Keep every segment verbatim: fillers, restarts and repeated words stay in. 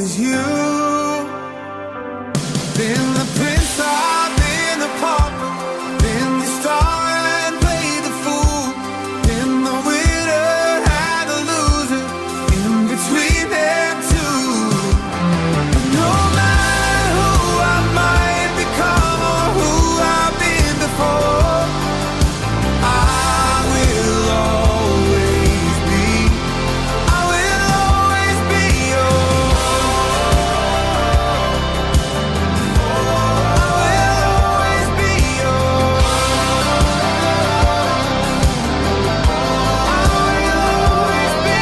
was you. Been the prince, I've been the pauper, been the star and played the fool, been the winner and the loser, in between them two. No matter who I might become or who I've been before, I will always be, I will always be yours. I will always be yours. I will always be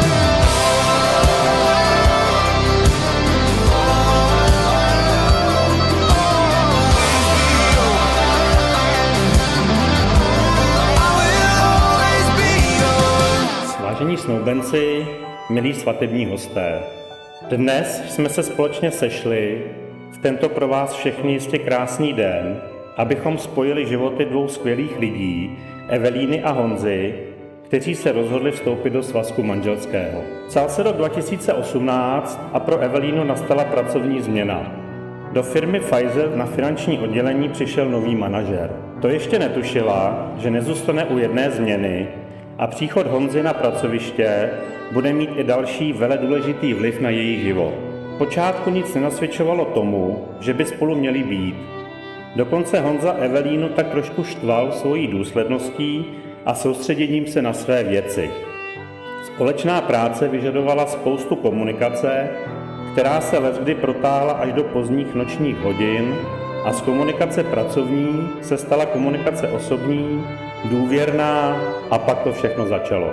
Vážení snoubenci, milí svatební hosté, dnes jsme se společně sešli v tento pro vás všechny jistě krásný den, abychom spojili životy dvou skvělých lidí, Evelíny a Honzy, kteří se rozhodli vstoupit do svazku manželského. Psal se rok dva tisíce osmnáct a pro Evelínu nastala pracovní změna. Do firmy Pfizer na finanční oddělení přišel nový manažer. To ještě netušila, že nezůstane u jedné změny a příchod Honzy na pracoviště bude mít i další veledůležitý vliv na její život. V počátku nic nenasvědčovalo tomu, že by spolu měli být. Dokonce Honza Evelínu tak trošku štval svojí důsledností a soustředěním se na své věci. Společná práce vyžadovala spoustu komunikace, která se leckdy protáhla až do pozdních nočních hodin, a z komunikace pracovní se stala komunikace osobní, důvěrná, a pak to všechno začalo.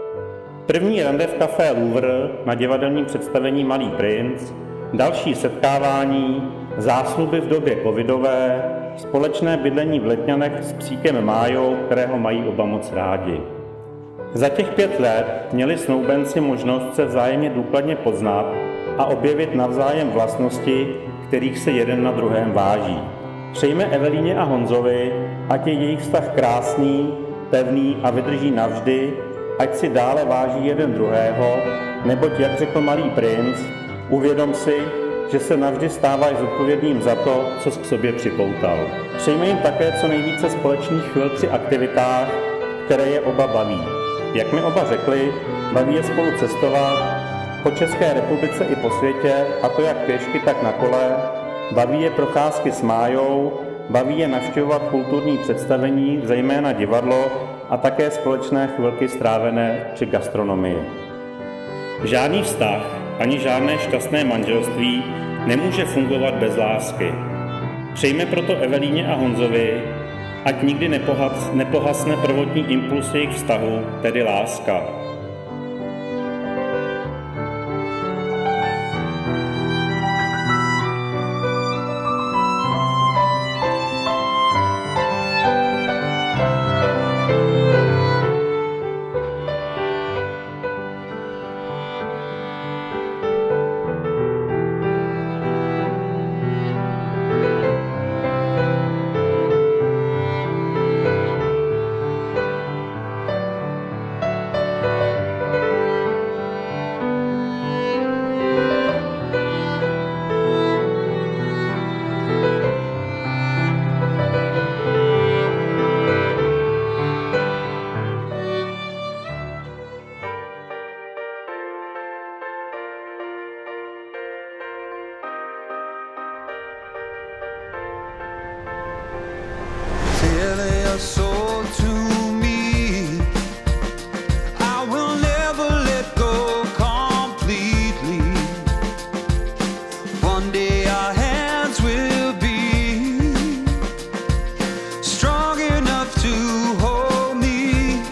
První rande v Café Louvre na divadelním představení Malý princ, další setkávání, zásnuby v době covidové, společné bydlení v Letňanech s psíkem Májou, kterého mají oba moc rádi. Za těch pět let měli snoubenci možnost se vzájemně důkladně poznat a objevit navzájem vlastnosti, kterých se jeden na druhém váží. Přejme Evelíně a Honzovi, ať je jejich vztah krásný, pevný a vydrží navždy, ať si dále váží jeden druhého, neboť, jak řekl Malý princ, uvědom si, že se navždy stáváš zodpovědným za to, co jsi k sobě připoutal. Přejme jim také co nejvíce společných chvil při aktivitách, které je oba baví. Jak mi oba řekli, baví je spolu cestovat po České republice i po světě, a to jak pěšky, tak na kole. Baví je procházky s Májou, baví je navštěvovat kulturní představení, zejména divadlo, a také společné chvilky strávené při gastronomii. Žádný vztah ani žádné šťastné manželství nemůže fungovat bez lásky. Přejme proto Evelíně a Honzovi, ať nikdy nepohas, nepohasne prvotní impuls jejich vztahu, tedy láska. Your soul to me, I will never let go completely. One day our hands will be strong enough to hold me.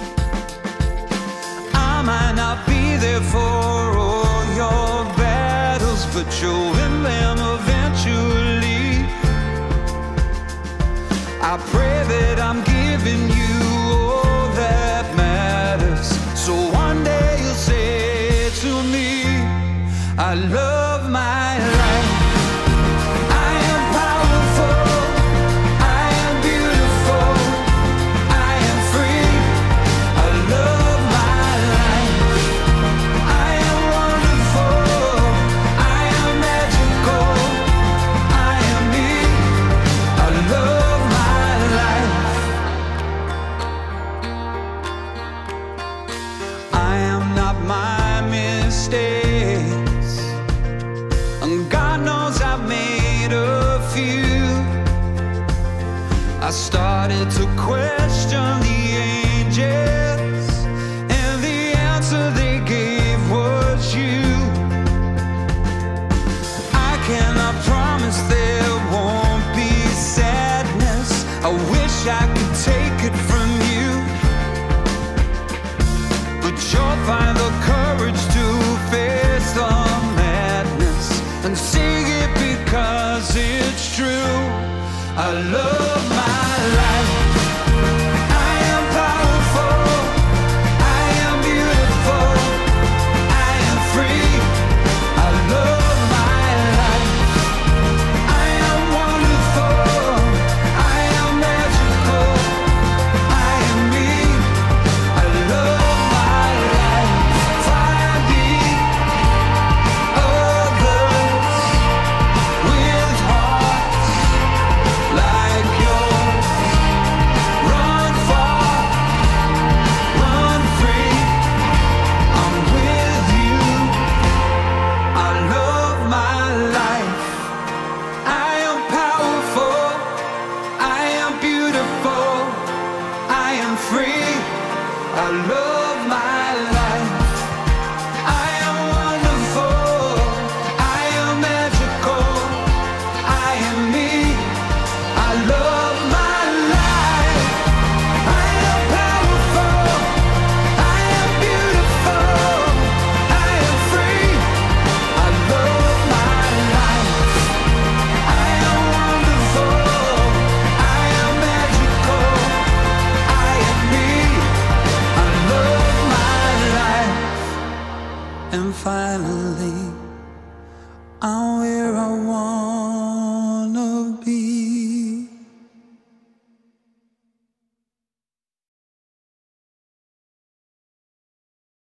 I might not be there for all your battles, but you'll win them eventually. I pray that I'm giving you all that matters, so one day you'll say to me, I love my life. I am powerful, I am beautiful, I am free. I love my life. I am wonderful, I started to question